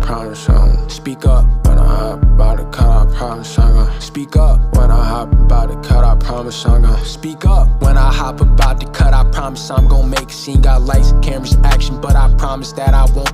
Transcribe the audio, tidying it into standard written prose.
promise I'm gonna speak up when I hop about to cut. I promise I'm gonna speak up when I hop about to cut. I promise I'm gonna speak up when I hop about to cut. I promise I'm gonna make a scene. Got lights, cameras, action, but I promise that I won't